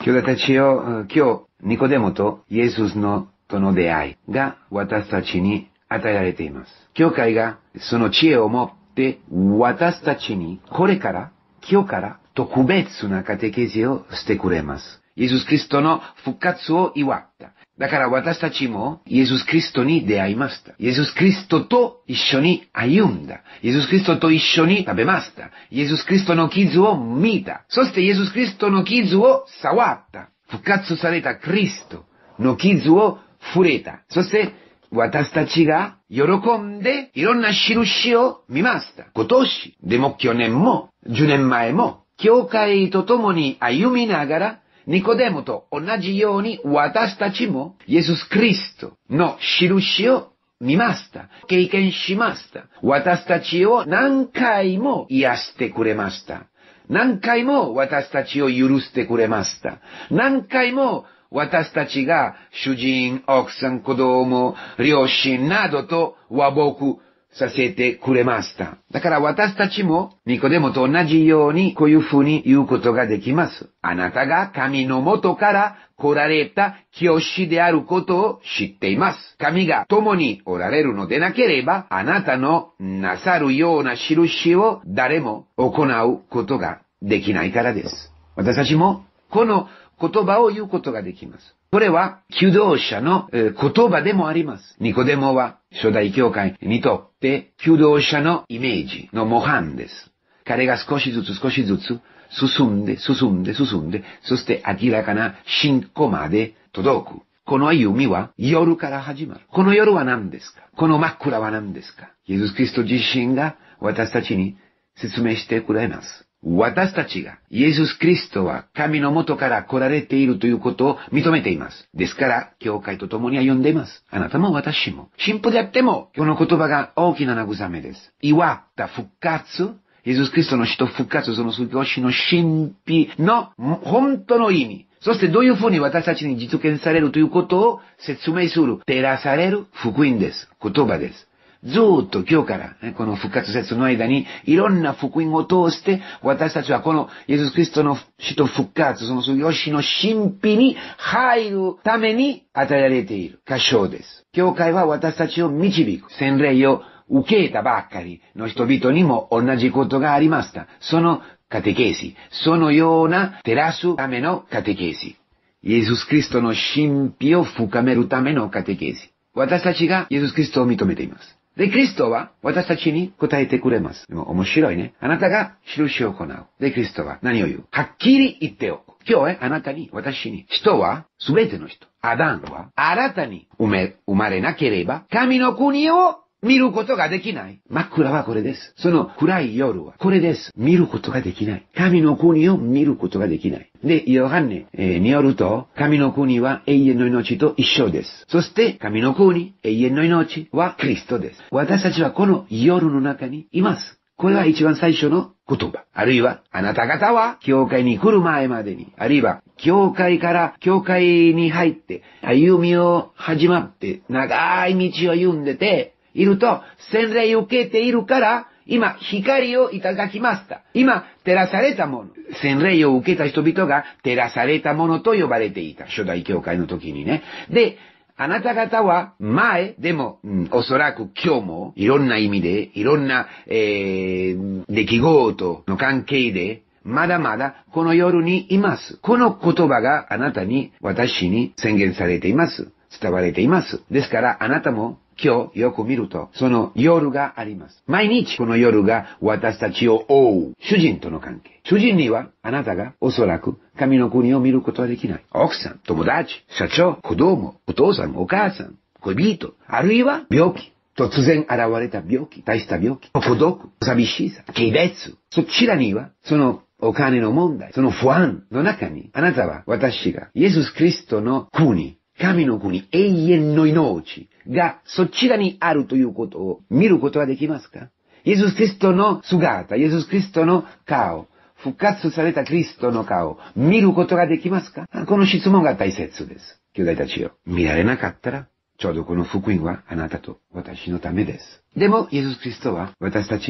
兄弟たちよ、今日、ニコデモとイエスとの出会いが私たちに与えられています。教会がその知恵を持って私たちに今日から特別なカテケーゼをしてくれます。イエス・キリストの復活を祝った。だから私たちもイエス・キリストに出会いました。イエス・キリストと一緒に歩んだ。イエス・キリストと一緒に食べました。イエス・キリストの傷を見た。そしてイエス・キリストの傷を触った。復活されたキリストの傷を触れた。そして私たちが喜んでいろんな印を見ました。今年、でも去年も、10年前も、教会と共に歩みながら、ニコデモと同じように私たちもイエス・キリストの印を見ました。経験しました。私たちを何回も癒してくれました。何回も私たちを許してくれました。何回も私たちが主人、奥さん、子供、両親などと和睦させてくれました。だから私たちもニコデモと同じようにこういうふうに言うことができます。あなたが神の元から来られた教師であることを知っています。神が共におられるのでなければ、あなたのなさるような印を誰も行うことができないからです。私たちもこの言葉を言うことができます。これは、求道者の言葉でもあります。ニコデモは、初代教会にとって、求道者のイメージの模範です。彼が少しずつ進んで、そして明らかな信仰まで届く。この歩みは夜から始まる。この夜は何ですか？この真っ暗は何ですか？イエス・キリスト自身が私たちに説明してくれます。私たちがイエス・キリストは神の元から来られているということを認めています。ですから、教会と共に歩んでいます。あなたも私も。神父であっても、この言葉が大きな慰めです。祝った復活、イエス・キリストの死と復活、その救いの神秘の本当の意味。そしてどういうふうに私たちに実現されるということを説明する、照らされる福音です。言葉です。ずーっと今日から、この復活節の間に、いろんな福音を通して、私たちはこのイエス・キリストの死と復活、その救い主の神秘に入るために与えられている箇所です。教会は私たちを導く。洗礼を受けたばっかりの人々にも同じことがありました。そのカテケーシ、そのような照らすためのカテケーシ。イエス・キリストの神秘を深めるためのカテケーシ。私たちがイエス・キリストを認めています。で、キリストは私たちに答えてくれます。でも面白いね。あなたが印を行う。で、キリストは何を言う？はっきり言っておく。今日あなたに、私に、人は、すべての人。アダンは、新たに生まれなければ、神の国を見ることができない。真っ暗はこれです。その暗い夜はこれです。見ることができない。神の国を見ることができない。で、ヨハネによると、神の国は永遠の命と一緒です。そして、神の国、永遠の命はキリストです。私たちはこの夜の中にいます。これは一番最初の言葉。あるいは、あなた方は、教会に来る前までに、あるいは、教会から教会に入って、歩みを始まって、長い道を歩んでて、いると、洗礼を受けているから、今、光をいただきました。今、照らされたもの。洗礼を受けた人々が照らされたものと呼ばれていた。初代教会の時にね。で、あなた方は前でも、おそらく今日もいろんな意味で、いろんな、出来事の関係で、まだまだこの夜にいます。この言葉があなたに、私に宣言されています。伝われています。ですから、あなたも、今日よく見ると、その夜があります。毎日この夜が私たちを覆う。主人との関係。主人にはあなたがおそらく神の国を見ることはできない。奥さん、友達、社長、子供、お父さん、お母さん、恋人、あるいは病気。突然現れた病気、大した病気、孤独、寂しさ、軽蔑。そちらには、そのお金の問題、その不安の中に、あなたは私がイエス・キリストの国、神の国、永遠の命がそちらにあるということを見ることはできますか？イエス・キリストの姿、イエス・キリストの顔、復活されたキリストの顔を見ることができますか？この質問が大切です。兄弟たちよ。見られなかったら、ちょうどこの福音はあなたと私のためです。でも、イエス・キリストは私たちに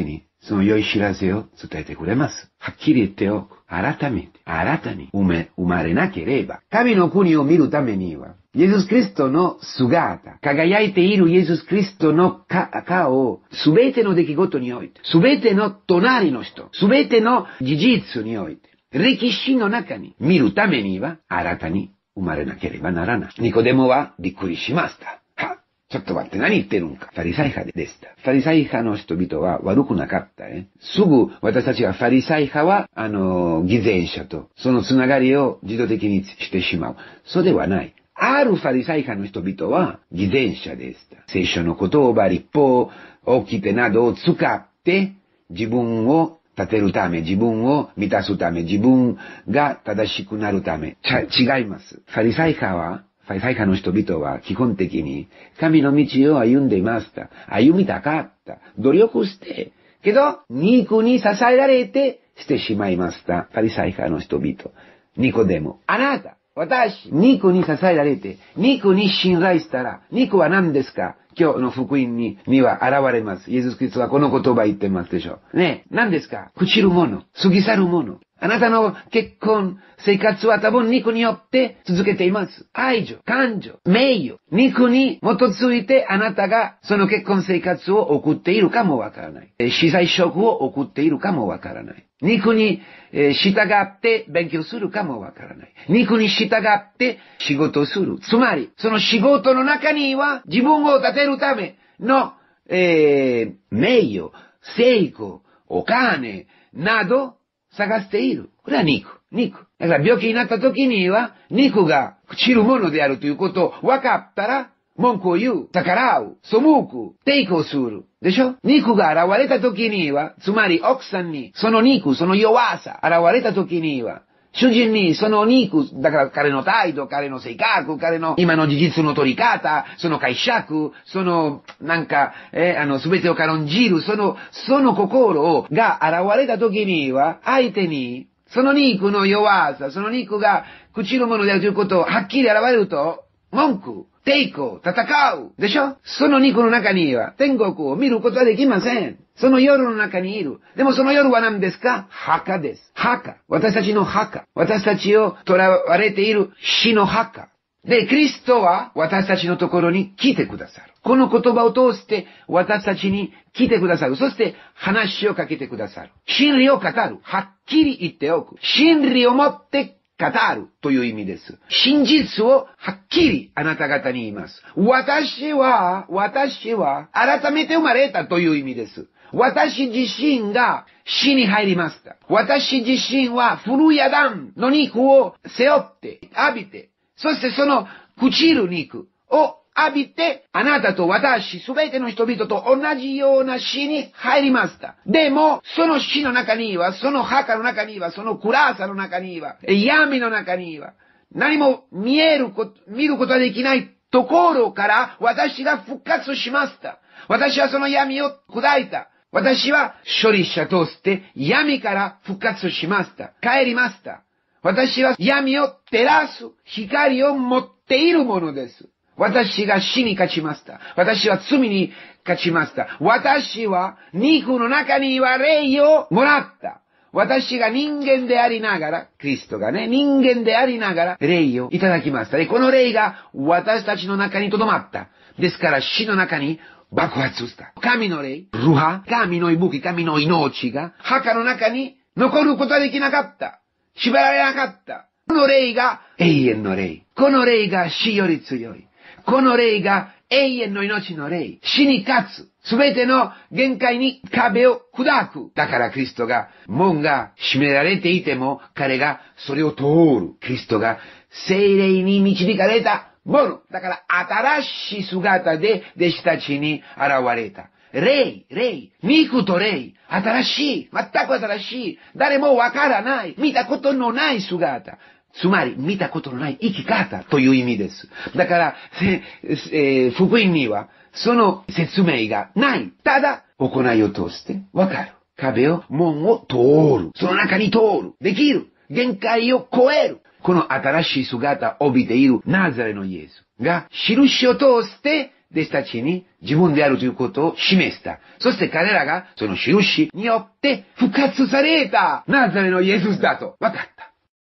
その良い知らせを伝えてくれます。はっきり言っておく。改めて、新たに生まれなければ、神の国を見るためには、イエス・キリストの姿、輝いているイエス・キリストの顔を、すべての出来事において、すべての隣の人、すべての事実において、歴史の中に見るためには、新たに生まれなければならない。ニコデモはびっくりしました。ちょっと待って、何言ってるんか。ファリサイ派でした。ファリサイ派の人々は悪くなかったね。すぐ私たちはファリサイ派は、偽善者とそのつながりを自動的にしてしまう。そうではない。あるファリサイ派の人々は偽善者でした。聖書の言葉、立法、掟などを使って自分を立てるため、自分を満たすため、自分が正しくなるため。違います。ファリサイ派の人々は基本的に神の道を歩んでいました。歩みたかった。努力して。けど、肉に支えられてしてしまいました。ファリサイ派の人々。ニコデモ。あなた、私、肉に支えられて、肉に信頼したら、肉は何ですか？今日の福音には現れます。イエス・キリストはこの言葉言ってますでしょ。ねえ、何ですか？朽ちるもの、過ぎ去るもの。あなたの結婚、生活は多分肉によって続けています。愛情、感情、名誉、肉に基づいてあなたがその結婚生活を送っているかもわからない。司祭職を送っているかもわからない。肉に従って勉強するかもわからない。肉に従って仕事をする。つまり、その仕事の中には自分を立てるための、名誉、成功、お金、など、探している。これは肉。だから病気になった時には、肉が朽ちるものであるということを分かったら、文句を言う、逆らう、背く、抵抗する。でしょ？肉が現れた時には、つまり奥さんに、その肉、その弱さ、現れた時には、主人にその肉、だから彼の態度、彼の性格、彼の今の事実の取り方、その解釈、その、すべてを軽んじる、その心が現れた時には、相手に、その肉の弱さ、その肉が朽ちるものであるということをはっきり現れると、文句、抵抗、戦う。でしょ？その肉の中には天国を見ることはできません。その夜の中にいる。でもその夜は何ですか？墓です。墓。私たちの墓。私たちを囚われている死の墓。で、キリストは私たちのところに来てくださる。この言葉を通して私たちに来てくださる。そして話をかけてくださる。真理を語る。はっきり言っておく。真理をもって語るという意味です。真実をはっきりあなた方に言います。私は改めて生まれたという意味です。私自身が死に入りました。私自身は古いアダンの肉を背負って、浴びて、そしてその朽ちる肉を浴びて、あなたと私、すべての人々と同じような死に入りました。でも、その死の中には、その墓の中には、その暗さの中には、闇の中には、何も見ることができないところから私が復活しました。私はその闇を砕いた。私は処理者として闇から復活しました。帰りました。私は闇を照らす光を持っているものです。私が死に勝ちました。私は罪に勝ちました。私は肉の中には霊をもらった。私が人間でありながら、キリストがね、人間でありながら霊をいただきました。で、この霊が私たちの中に留まった。ですから死の中に爆発した。神の霊、ルハ、神の息吹、神の命が墓の中に残ることはできなかった。縛られなかった。この霊が永遠の霊。この霊が死より強い。この霊が永遠の命の霊。死に勝つ。すべての限界に壁を砕く。だからキリストが、門が閉められていても、彼がそれを通る。キリストが聖霊に導かれたもの。だから新しい姿で弟子たちに現れた。霊、肉と霊、新しい、全く新しい、誰もわからない、見たことのない姿。つまり、見たことのない生き方という意味です。だから、福音には、その説明がない。ただ、行いを通してわかる。壁を、門を通る。その中に通る。できる。限界を超える。この新しい姿を帯びているナザレのイエスが、印を通して弟子たちに自分であるということを示した。そして彼らがその印によって復活されたナザレのイエスだと分かった。